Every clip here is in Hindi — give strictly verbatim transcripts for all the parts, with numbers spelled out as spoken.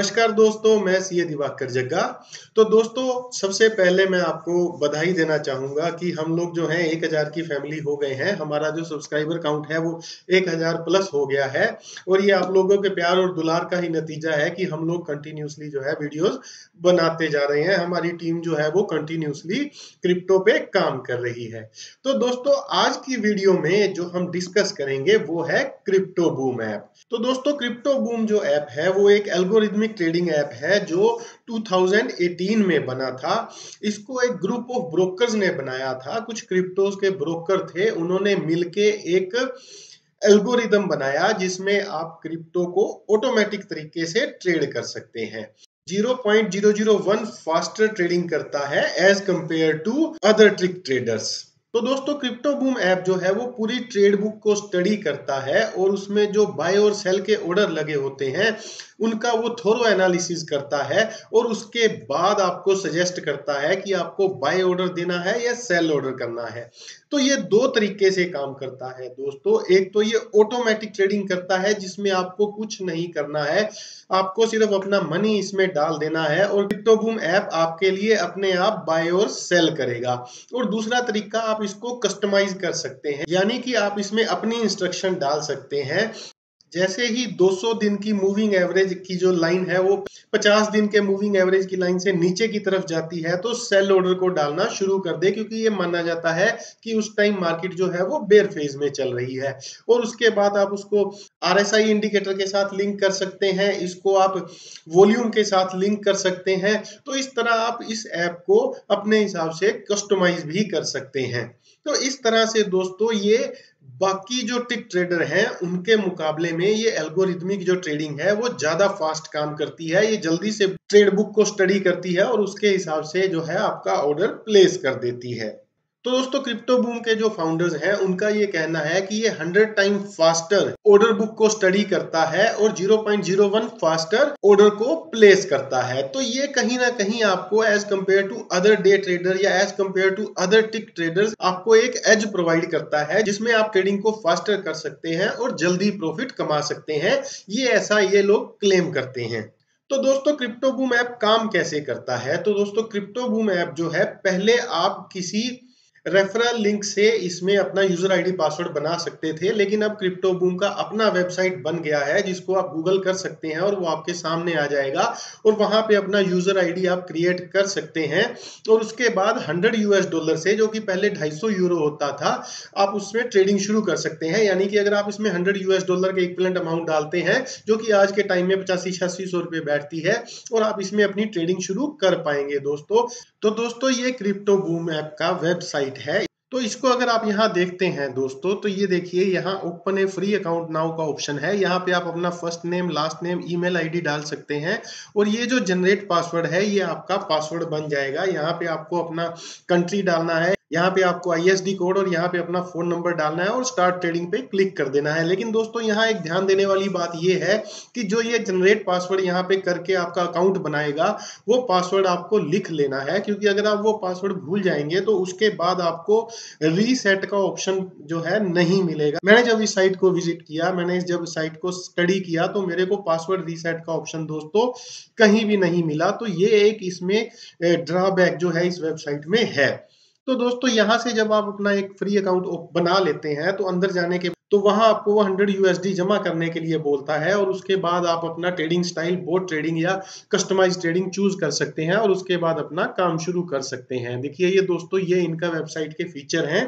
नमस्कार दोस्तों, मैं सीए दिवाकर जग्गा। तो दोस्तों, सबसे पहले मैं आपको बधाई देना चाहूँगा कि हम लोग जो हैं एक हज़ार की फैमिली हो गए हैं। हमारा जो सब्सक्राइबर काउंट है वो एक हज़ार प्लस हो गया है और ये आप लोगों के प्यार और दुलार का ही नतीजा है कि हम लोग कंटिन्यूअसली जो है वीडियोस बनाते जा रहे हैं। हमारी टीम जो है वो कंटिन्यूअसली क्रिप्टो पे काम कर रही है। तो दोस्तों, आज की वीडियो में जो हम डिस्कस करेंगे वो है क्रिप्टो बूम ऐप। तो दोस्तों, क्रिप्टो बूम जो ऐप है वो एक एल्गोरिथमिक ट्रेडिंग ऐप है जो दो हज़ार अठारह में बना था। इसको एक ग्रुप ऑफ ब्रोकर्स ने बनाया था। कुछ क्रिप्टोज के ब्रोकर थे, उन्होंने मिलके एक एल्गोरिदम बनाया जिसमें आप क्रिप्टो को ऑटोमेटिक तरीके से ट्रेड कर सकते हैं। Zero point zero zero one faster trading करता है as compare to other trick traders. तो दोस्तों, क्रिप्टो बूम ऐप जो है वो पूरी ट्रेड बुक को स्टडी करता है और उसमें जो बाय और सेल के ऑर्डर लगे होते हैं उनका वो थोरो एनालिसिस करता है और उसके बाद आपको सजेस्ट करता है कि आपको बाय ऑर्डर देना है या सेल ऑर्डर करना है। तो ये दो तरीके से काम करता है दोस्तों। एक तो ये ऑटोमेटिक ट्रेडिंग करता है जिसमें आपको कुछ नहीं करना है, आपको सिर्फ अपना मनी इसमें डाल देना है और क्रिप्टो बूम ऐप आपके लिए अपने आप बाय और सेल करेगा। और दूसरा तरीका, आप इसको कस्टमाइज कर सकते हैं, यानी कि आप इसमें अपनी इंस्ट्रक्शन डाल सकते हैं। जैसे ही दो सौ दिन की मूविंग एवरेज की जो लाइन है वो पचास दिन के मूविंग एवरेज की लाइन से नीचे की तरफ जाती है तो सेल ऑर्डर को डालना शुरू कर दे, क्योंकि ये माना जाता है कि उस टाइम मार्केट जो है वो बेयर फेज में चल रही है। और उसके बाद आप उसको आरएसआई इंडिकेटर के साथ लिंक कर सकते हैं, इसको आप वॉल्यूम के साथ लिंक कर सकते हैं। तो इस तरह आप इस ऐप को अपने हिसाब से कस्टमाइज भी कर सकते हैं। तो इस तरह से दोस्तों, ये बाकी जो टिक ट्रेडर हैं उनके मुकाबले में ये एल्गोरिथमिक जो ट्रेडिंग है वो ज्यादा फास्ट काम करती है। ये जल्दी से ट्रेड बुक को स्टडी करती है और उसके हिसाब से जो है आपका ऑर्डर प्लेस कर देती है। तो दोस्तों, क्रिप्टो बूम के जो फाउंडर्स हैं उनका ये कहना है कि ये hundred time faster order book को स्टडी करता है और zero point zero one faster order को प्लेस करता है। तो ये कहीं ना कहीं आपको as compare to other day trader या as compare to other tick traders आपको एक एज प्रोवाइड करता है जिसमें आप ट्रेडिंग को फास्टर कर सकते हैं और जल्दी प्रॉफिट कमा सकते हैं। ये ऐसा ये लोग क्लेम करते हैं। तो दोस्तों, क्रिप्टो बूम ऐप काम कैसे करता है? तो दोस्तों, क्रिप्टो बूम ऐप जो है, पहले आप किसी रेफरल लिंक से इसमें अपना यूजर आईडी पासवर्ड बना सकते थे, लेकिन अब क्रिप्टो बूम का अपना वेबसाइट बन गया है जिसको आप गूगल कर सकते हैं और वो आपके सामने आ जाएगा और वहां पे अपना यूजर आईडी आप क्रिएट कर सकते हैं। और उसके बाद हंड्रेड यूएस डॉलर से, जो कि पहले ढाई सौ यूरो होता था, आप उसमें ट्रेडिंग शुरू कर सकते हैं। यानी कि अगर आप इसमें हंड्रेड यूएस डॉलर के इक्विवेलेंट अमाउंट डालते हैं, जो कि आज के टाइम में पचासी छियासी सौ रुपए बैठती है, और आप इसमें अपनी ट्रेडिंग शुरू कर पाएंगे दोस्तों। तो दोस्तों, ये क्रिप्टो बूम ऐप का वेबसाइट है। तो इसको अगर आप यहाँ देखते हैं दोस्तों, तो ये देखिए, यहाँ open a free account now का ऑप्शन है। यहाँ पे आप अपना first name, last name, email ID डाल सकते हैं और ये जो जनरेट पासवर्ड है ये आपका पासवर्ड बन जाएगा। यहाँ पे आपको अपना कंट्री डालना है, यहाँ पे आपको आईएसडी कोड और यहाँ पे अपना फोन नंबर डालना है और स्टार्ट ट्रेडिंग पे क्लिक कर देना है। लेकिन दोस्तों, यहाँ एक ध्यान देने वाली बात ये है कि जो ये जनरेट पासवर्ड यहाँ पे करके आपका अकाउंट बनाएगा, वो पासवर्ड आपको लिख लेना है, क्योंकि अगर आप वो पासवर्ड भूल जाएंगे तो उसके बाद आपको रीसेट का ऑप्शन जो है नहीं मिलेगा। मैंने जब इस साइट को विजिट किया, मैंने जब साइट को स्टडी किया, तो मेरे को पासवर्ड रीसेट का ऑप्शन दोस्तों कहीं भी नहीं मिला। तो ये एक इसमें ड्रॉबैक जो है इस वेबसाइट में है। तो दोस्तों, यहाँ से जब आप अपना एक फ्री अकाउंट बना लेते हैं तो अंदर जाने के तो वहां आपको वो हंड्रेड यूएसडी जमा करने के लिए बोलता है और उसके बाद आप अपना ट्रेडिंग स्टाइल, बोट ट्रेडिंग या कस्टमाइज ट्रेडिंग चूज कर सकते हैं और उसके बाद अपना काम शुरू कर सकते हैं। देखिए ये दोस्तों, ये इनका वेबसाइट के फीचर हैं।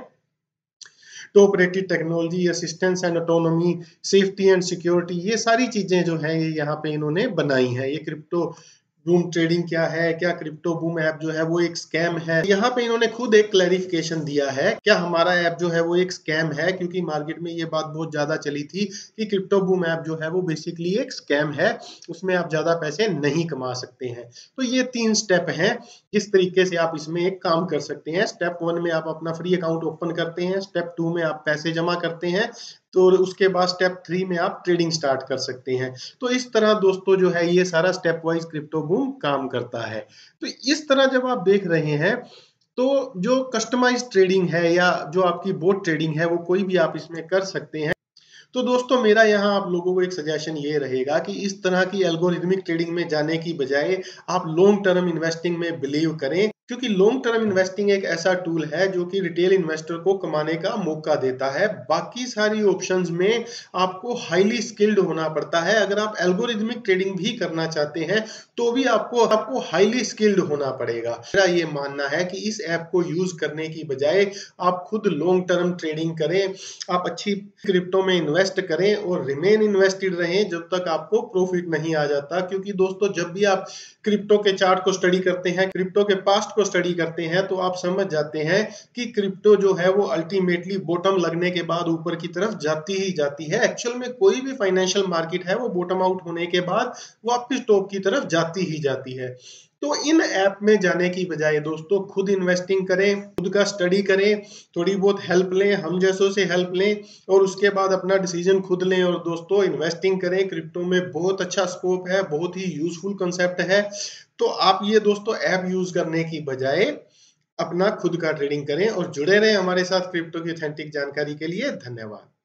Top rated technology, assistance and autonomy, safety and security, ये सारी चीजें जो है ये यहाँ पे इन्होंने बनाई है। ये क्रिप्टो बूम ट्रेडिंग क्या है, क्या क्रिप्टो बूम ऐप जो है वो एक स्कैम है, यहाँ पे इन्होंने खुद एक क्लैरिफिकेशन दिया है। क्या हमारा ऐप जो है वो एक स्कैम है? क्योंकि मार्केट में ये बात बहुत ज्यादा चली थी कि क्रिप्टो बूम ऐप जो है वो बेसिकली एक स्कैम है, उसमें आप ज्यादा पैसे नहीं कमा सकते हैं। तो ये तीन स्टेप हैं जिस तरीके से आप इसमें एक काम कर सकते हैं। स्टेप वन में आप अपना फ्री अकाउंट ओपन करते हैं, स्टेप टू में आप पैसे जमा करते हैं, तो उसके बाद स्टेप थ्री में आप ट्रेडिंग स्टार्ट कर सकते हैं। तो इस तरह दोस्तों जो है ये सारा स्टेप वाइज क्रिप्टो बूम काम करता है। तो इस तरह जब आप देख रहे हैं तो जो कस्टमाइज ट्रेडिंग है या जो आपकी बोट ट्रेडिंग है वो कोई भी आप इसमें कर सकते हैं। तो दोस्तों मेरा यहाँ आप लोगों को एक सजेशन ये रहेगा कि इस तरह की एल्गोरिथमिक ट्रेडिंग में जाने की बजाय आप लॉन्ग टर्म इन्वेस्टिंग में बिलीव करें, क्योंकि लॉन्ग टर्म इन्वेस्टिंग एक ऐसा टूल है जो कि रिटेल इन्वेस्टर को कमाने का मौका देता है। बाकी सारी ऑप्शंस में आपको हाईली स्किल्ड होना पड़ता है। अगर आप एल्गोरिथमिक ट्रेडिंग भी करना चाहते हैं तो भी आपको आपको हाईली स्किल्ड होना पड़ेगा। मेरा ये मानना है कि इस ऐप को यूज करने की बजाय आप खुद लॉन्ग टर्म ट्रेडिंग करें, आप अच्छी क्रिप्टो में इन्वेस्ट करें और रिमेन इन्वेस्टेड रहें जब तक आपको प्रॉफिट नहीं आ जाता। क्योंकि दोस्तों जब भी आप क्रिप्टो के चार्ट को स्टडी करते हैं, क्रिप्टो के पास्ट को स्टडी करते हैं, तो आप समझ जाते हैं कि क्रिप्टो जो है वो अल्टीमेटली बॉटम लगने के बाद ऊपर की तरफ जाती ही जाती है। एक्चुअल में कोई भी फाइनेंशियल मार्केट है वो बॉटम आउट होने के बाद वापस टॉप की तरफ जाती ही जाती है। तो इन ऐप में जाने की बजाय दोस्तों खुद इन्वेस्टिंग करें, खुद का स्टडी करें, थोड़ी बहुत हेल्प लें, हम जैसों से हेल्प लें और उसके बाद अपना डिसीजन खुद लें और दोस्तों इन्वेस्टिंग करें। क्रिप्टो में बहुत अच्छा स्कोप है, बहुत ही यूजफुल कंसेप्ट है। तो आप ये दोस्तों ऐप यूज करने की बजाय अपना खुद का ट्रेडिंग करें और जुड़े रहें हमारे साथ क्रिप्टो की ऑथेंटिक जानकारी के लिए। धन्यवाद।